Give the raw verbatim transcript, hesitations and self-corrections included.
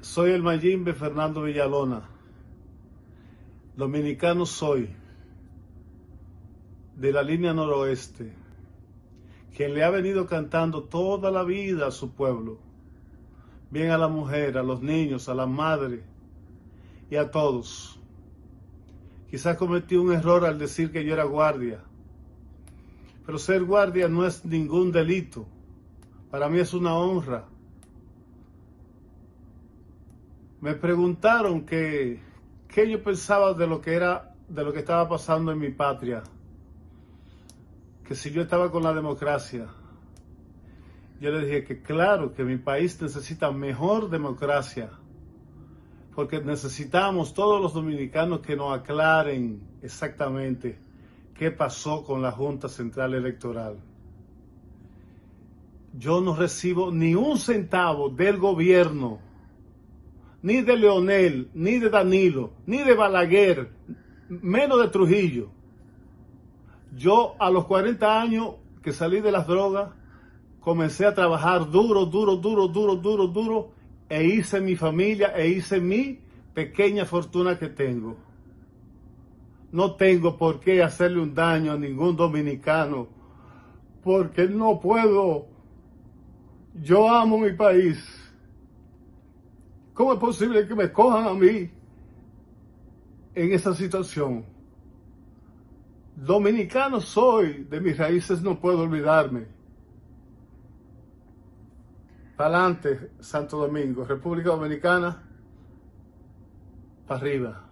Soy el Mayimbe Fernando Villalona. Dominicano soy, de la línea noroeste, quien le ha venido cantando toda la vida a su pueblo, bien a la mujer, a los niños, a la madre y a todos. Quizás cometí un error al decir que yo era guardia, pero ser guardia no es ningún delito. Para mí es una honra. Me preguntaron que, qué yo pensaba de lo que era, de lo que estaba pasando en mi patria, que si yo estaba con la democracia. Yo le dije que claro, que mi país necesita mejor democracia, porque necesitamos todos los dominicanos que nos aclaren exactamente qué pasó con la Junta Central Electoral. Yo no recibo ni un centavo del gobierno, ni de Leonel, ni de Danilo, ni de Balaguer, menos de Trujillo. Yo a los cuarenta años que salí de las drogas, comencé a trabajar duro, duro, duro, duro, duro, duro, e hice mi familia, e hice mi pequeña fortuna que tengo. No tengo por qué hacerle un daño a ningún dominicano, porque no puedo. Yo amo mi país. ¿Cómo es posible que me cojan a mí en esa situación? Dominicano soy, de mis raíces no puedo olvidarme. Para adelante, Santo Domingo, República Dominicana, para arriba.